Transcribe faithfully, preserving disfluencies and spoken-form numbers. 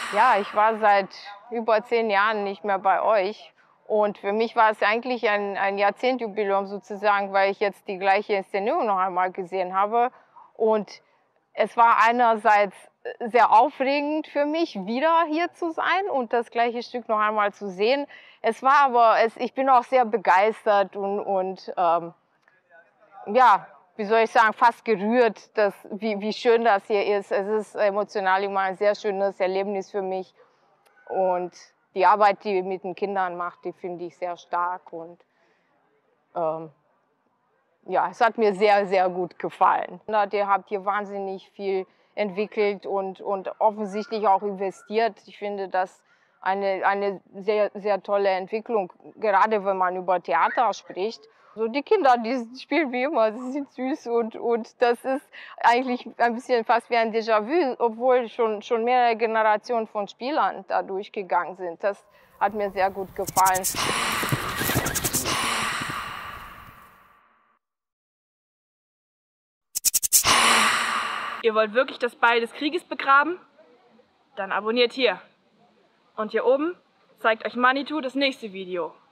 Ja, ich war seit über zehn Jahren nicht mehr bei euch. Und für mich war es eigentlich ein, ein Jahrzehntjubiläum sozusagen, weil ich jetzt die gleiche Inszenierung noch einmal gesehen habe. Und es war einerseits sehr aufregend für mich, wieder hier zu sein und das gleiche Stück noch einmal zu sehen. Es war aber, es, ich bin auch sehr begeistert und, und ähm, ja, wie soll ich sagen, fast gerührt, dass, wie, wie schön das hier ist. Es ist emotional immer ein sehr schönes Erlebnis für mich. Und die Arbeit, die ihr mit den Kindern macht, die finde ich sehr stark. Und ähm, ja, es hat mir sehr, sehr gut gefallen. Ihr habt hier wahnsinnig viel entwickelt und, und offensichtlich auch investiert. Ich finde das eine, eine sehr, sehr tolle Entwicklung, gerade wenn man über Theater spricht. So die Kinder, die spielen wie immer, sie sind süß und, und das ist eigentlich ein bisschen fast wie ein Déjà-vu, obwohl schon, schon mehrere Generationen von Spielern da durchgegangen sind. Das hat mir sehr gut gefallen. Ihr wollt wirklich das Beil des Krieges begraben? Dann abonniert hier. Und hier oben zeigt euch Manitou das nächste Video.